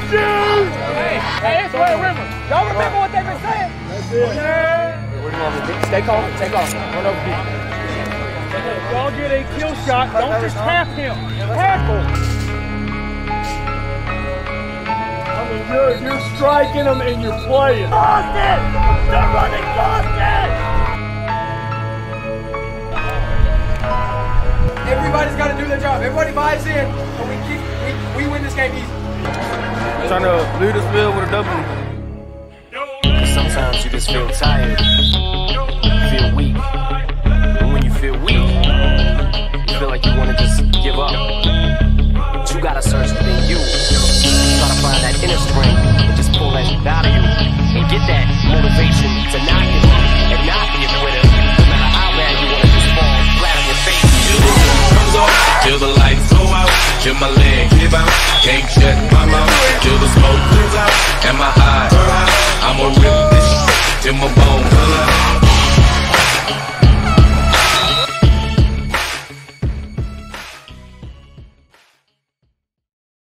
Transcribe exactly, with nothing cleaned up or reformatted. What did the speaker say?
shoot! Hey, hey, it's Red River. Y'all remember what they've been saying? That's it. Yeah. What do you want me to do? Stay calm, take off. Run over here. If y'all get a kill shot, don't just tap him. Tackle. I mean, you're, you're striking them and you're playing. Boston! They're running Boston! Everybody's got to do their job. Everybody buys in, and we keep we, we win this game easy. I'm trying to lead this field with a W. Sometimes you just feel tired, you feel weak, and when you feel weak, you feel like you want to just give up. But you gotta search within you, try to find that inner strength, and just pull that out of you, and get that motivation to not give up, and not be a quitter, no matter how bad you want to just fall flat on your face. Till the lights go out, till my leg give out, can't